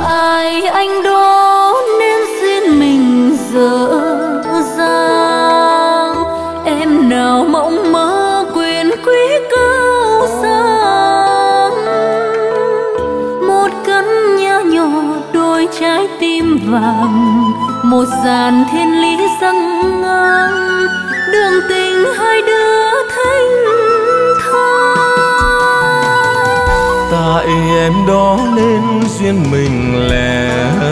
Tại anh đó nên duyên mình dở dang, em nào mộng mơ quyền quý cao sang. Một căn nhà nhỏ đôi trái tim vàng, một dàn thiên lý răng ngang, đường tình hai đứa thanh thang. Tại em đó nên duyên mình lẻ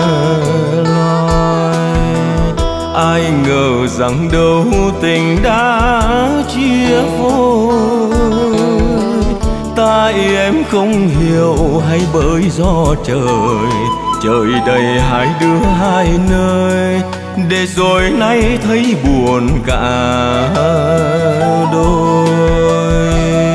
loi, ai ngờ rằng đâu tình đã chia phôi. Tại em không hiểu hay bởi do trời đầy hai đứa hai nơi, để rồi nay thấy buồn cả đôi.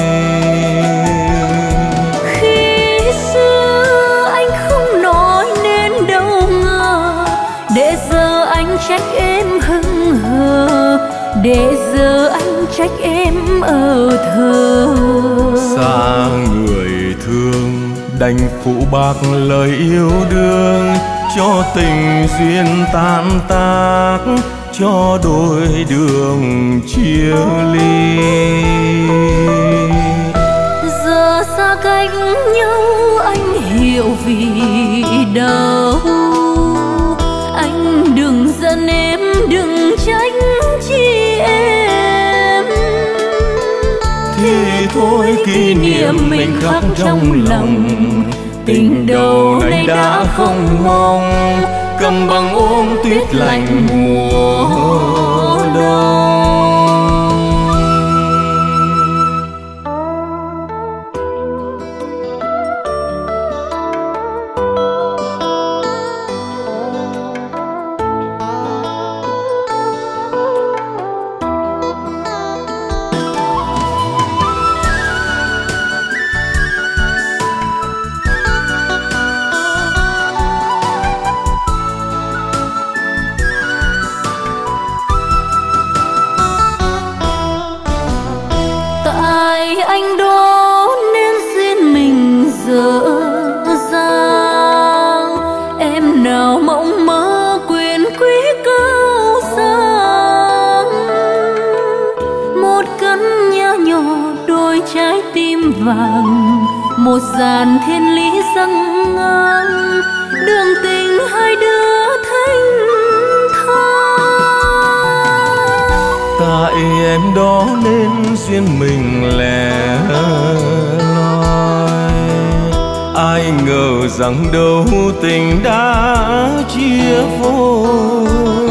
Khi xưa anh không nói nên đâu ngờ, để giờ anh trách em hững hờ, để giờ anh trách em ở thờ. Xa người thương đành phụ bạc lời yêu đương, cho tình duyên tan tác, cho đôi đường chia ly. Giờ xa cách nhau anh hiểu vì đâu, anh đừng giận em đừng trách chi em. Thì thôi kỷ niệm mình khắc trong lòng, tình đầu này đã không mong, cầm bằng ôm tuyết lạnh mùa đông. Anh đó nên duyên mình dở dang, em nào mộng mơ quyền quý cao sang. Một căn nhà nhỏ đôi trái tim vàng, một dàn thiên lý răng ngang, đường tình hai đứa thanh thang. Tại em đó nên duyên mình lẻ loi, ai ngờ rằng đâu tình đã chia phôi.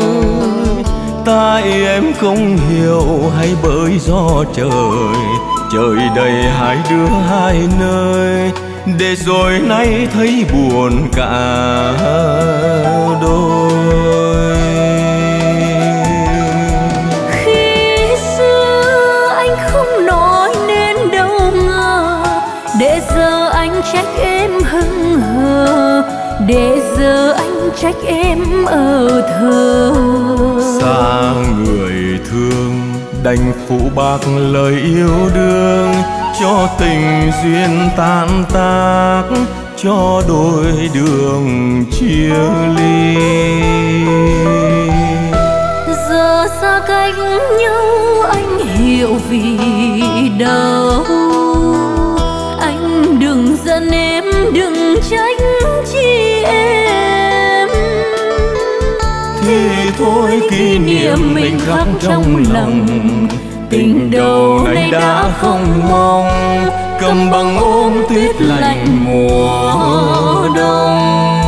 Tại em không hiểu hay bởi do trời đầy hai đứa hai nơi, để rồi nay thấy buồn cả đôi. Khi xưa anh không nói nên đâu ngờ, để giờ anh trách em hững hờ, để giờ anh trách em ở thờ. Xa người thương đành phụ bạc lời yêu đương, cho tình duyên tan tác, cho đôi đường chia ly. Giờ xa cách nhau anh hiểu vì đâu, anh đừng giận em đừng trách chi em. Thì thôi kỷ niệm mình khắc trong lòng, tình đầu này đã không mong, cầm bằng ôm tuyết lạnh mùa đông.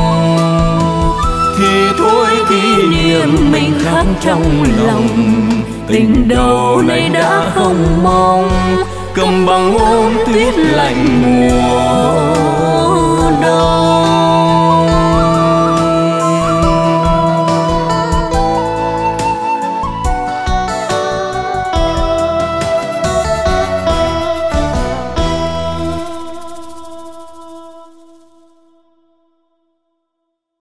Thì thôi kỷ niệm mình khắc trong lòng, tình đầu này đã không mong, cầm bằng ôm tuyết lạnh mùa đông.